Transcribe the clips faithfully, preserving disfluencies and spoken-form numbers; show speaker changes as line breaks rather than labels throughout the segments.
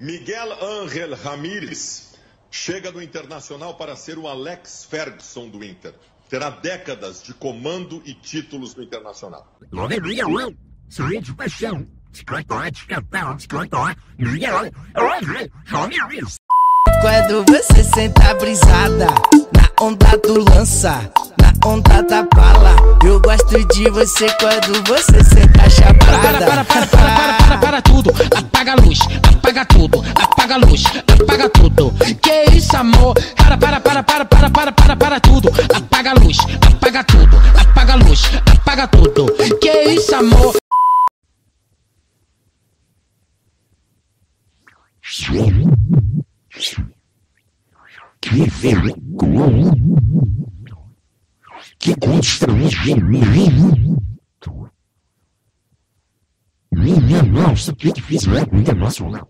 Miguel Ángel Ramírez chega do Internacional para ser o Alex Ferguson do Inter. Terá décadas de comando e títulos no Internacional.
Quando você senta brisada na onda do lança, na onda da bala, eu gosto de você quando você senta chapada.
Para, para, para, para, para, para, para tudo. Apaga a luz, apaga tudo, apaga a luz, apaga tudo. Que isso, amor? Para, para, para, para, para, para, para, para tudo. Apaga a luz, apaga tudo, apaga a luz, apaga tudo. Que isso, amor?
Que vergonha! Que constrangimento! Minha nossa, o que que fizeram com o Internacional?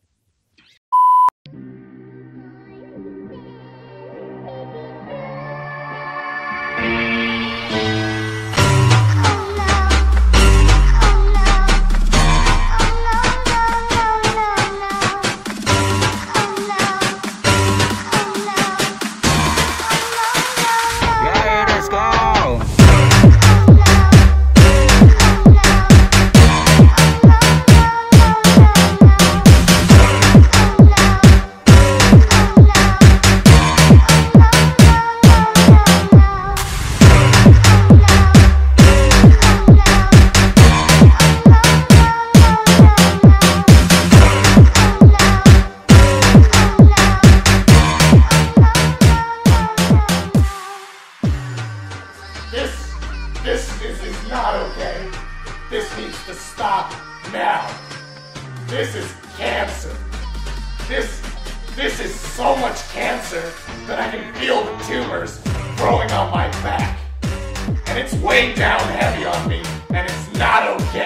This, this is not okay. This needs to stop now. This is cancer. This, this is so much cancer that I can feel the tumors growing on my back. And it's weighing down heavy on me, and it's not okay.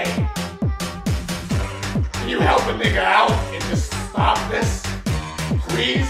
Can you help a nigga out and just stop this, please?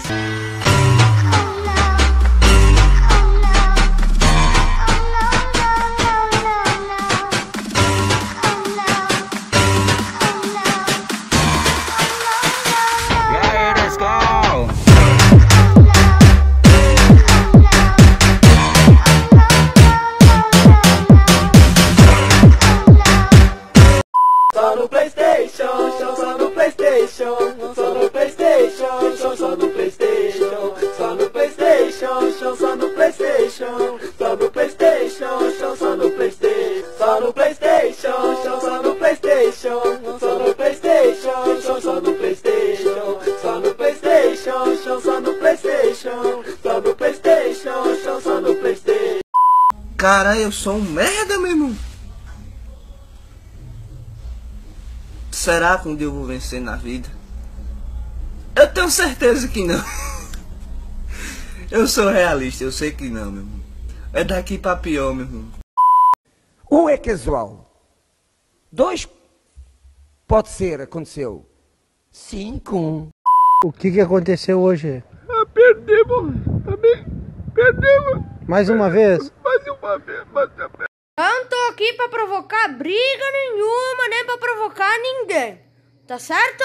Só no PlayStation, só no PlayStation, só no PlayStation, só no PlayStation, só no PlayStation, só no PlayStation, só no PlayStation, só no PlayStation, só no PlayStation, só no PlayStation, só no PlayStation, só no PlayStation, só no PlayStation, só no PlayStation, só no PlayStation, só no PlayStation. Cara, eu sou um merda, meu irmão. Será que um dia eu vou vencer na vida? Eu tenho certeza que não. Eu sou realista, eu sei que não, meu irmão. É daqui pra pior, meu irmão.
Um é casual. Dois pode ser, aconteceu. Cinco.
O que que aconteceu hoje?
Ah, perdemos, também perdemos.
Mais uma vez?
Mais uma vez, mais uma vez.
Eu não tô aqui pra provocar briga nenhuma, nem pra provocar ninguém. Tá certo?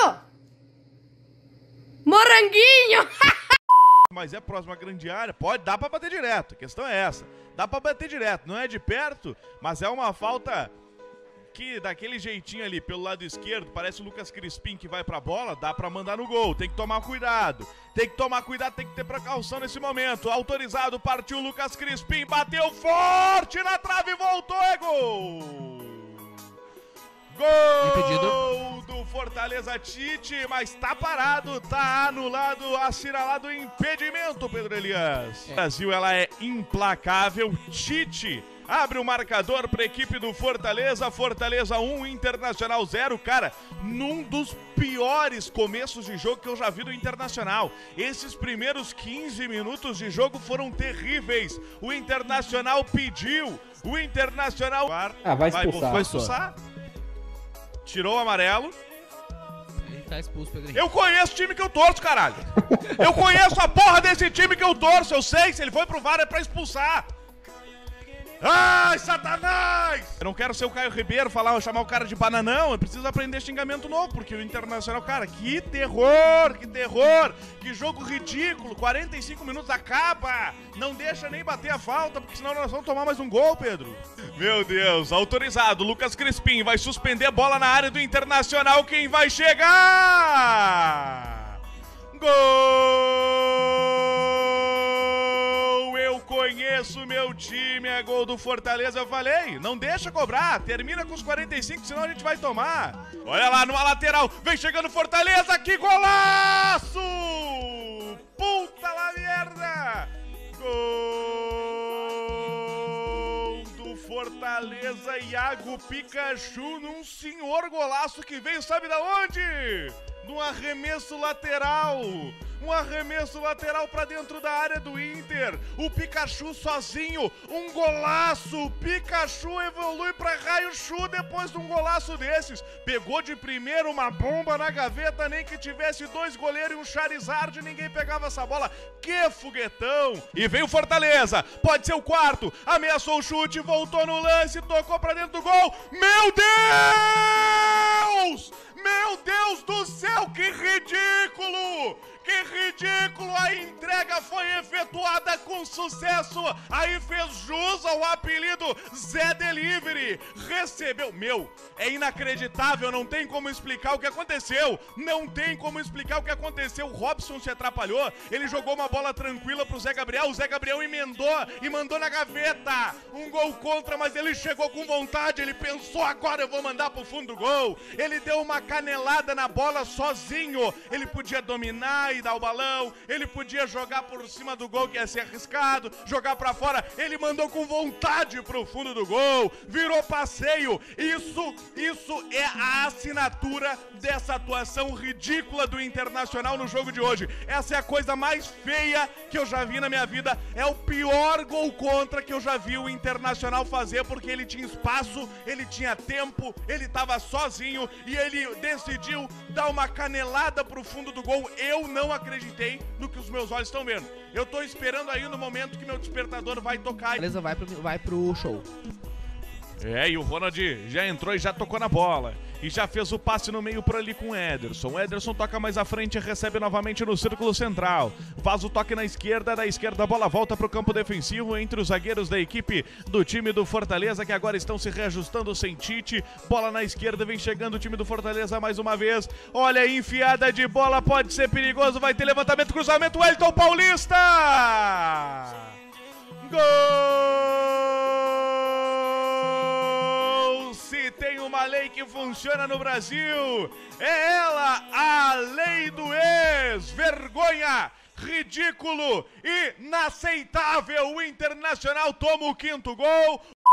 Moranguinho!
Mas é próximo à grande área, pode, dá pra bater direto, a questão é essa. Dá pra bater direto, não é de perto, mas é uma falta que daquele jeitinho ali, pelo lado esquerdo, parece o Lucas Crispim que vai pra bola, dá pra mandar no gol, tem que tomar cuidado. Tem que tomar cuidado, tem que ter precaução nesse momento. Autorizado, partiu o Lucas Crispim, bateu forte na trave, voltou, é gol! Gol do Fortaleza Tite, mas tá parado, tá anulado, assinalado impedimento, Pedro Elias. O Brasil, ela é implacável, Tite abre o marcador para a equipe do Fortaleza, Fortaleza um, Internacional zero, cara, num dos piores começos de jogo que eu já vi do Internacional. Esses primeiros quinze minutos de jogo foram terríveis, o Internacional pediu, o Internacional...
Ah, vai expulsar.
Vai, vai expulsar? Tirou o amarelo.
Ele tá expulso, Pedrinho.
Eu conheço o time que eu torço, caralho. Eu conheço a porra desse time que eu torço, eu sei, se ele foi pro V A R é pra expulsar. Ai, Satanás! Eu não quero ser o Caio Ribeiro, falar, chamar o cara de bananão. Eu preciso aprender xingamento novo, porque o Internacional, cara, que terror, que terror! Que jogo ridículo, quarenta e cinco minutos acaba! Não deixa nem bater a falta, porque senão nós vamos tomar mais um gol, Pedro. Meu Deus, autorizado, Lucas Crispim vai suspender a bola na área do Internacional, quem vai chegar? Gol! Eu conheço meu time, é gol do Fortaleza, eu falei, não deixa cobrar, termina com os quarenta e cinco, senão a gente vai tomar. Olha lá, numa lateral, vem chegando Fortaleza, que golaço! Puta la merda! Gol do Fortaleza, Iago Pikachu num senhor golaço que veio, sabe da onde? Num arremesso lateral. Um arremesso lateral pra dentro da área do Inter. O Pikachu sozinho, um golaço. O Pikachu evolui pra raio-chu depois de um golaço desses. Pegou de primeiro uma bomba na gaveta, nem que tivesse dois goleiros e um Charizard, ninguém pegava essa bola. Que foguetão! E veio Fortaleza, pode ser o quarto. Ameaçou o chute, voltou no lance, tocou pra dentro do gol. Meu Deus! Meu Deus do céu, que ridículo! Que ridículo! A entrega foi efetuada com sucesso. Aí fez jus ao apelido Zé Delivery. Recebeu. Meu, é inacreditável. Não tem como explicar o que aconteceu. Não tem como explicar o que aconteceu. O Robson se atrapalhou. Ele jogou uma bola tranquila pro Zé Gabriel. O Zé Gabriel emendou e mandou na gaveta. Um gol contra, mas ele chegou com vontade. Ele pensou, agora eu vou mandar pro fundo do gol. Ele deu uma canelada na bola sozinho. Ele podia dominar e dar o balão, ele podia jogar por cima do gol, que ia ser arriscado, jogar pra fora, ele mandou com vontade pro fundo do gol, virou passeio. Isso, isso é a assinatura dessa atuação ridícula do Internacional no jogo de hoje. Essa é a coisa mais feia que eu já vi na minha vida, é o pior gol contra que eu já vi o Internacional fazer, porque ele tinha espaço, ele tinha tempo, ele tava sozinho e ele decidiu dar uma canelada pro fundo do gol. Eu não acreditei no que os meus olhos estão vendo. Eu tô esperando aí no momento que meu despertador vai tocar.
Beleza, vai pro, vai pro show.
É, e o Ronald já entrou e já tocou na bola. E já fez o passe no meio por ali com o Ederson. O Ederson toca mais à frente e recebe novamente no círculo central. Faz o toque na esquerda, da esquerda a bola volta para o campo defensivo entre os zagueiros da equipe do time do Fortaleza, que agora estão se reajustando sem Tite. Bola na esquerda, vem chegando o time do Fortaleza mais uma vez. Olha a enfiada de bola, pode ser perigoso, vai ter levantamento, cruzamento, Wellington Paulista! Gol! Se tem uma lei que funciona no Brasil, é ela, a lei do ex. Vergonha, ridículo, inaceitável. O Internacional toma o quinto gol.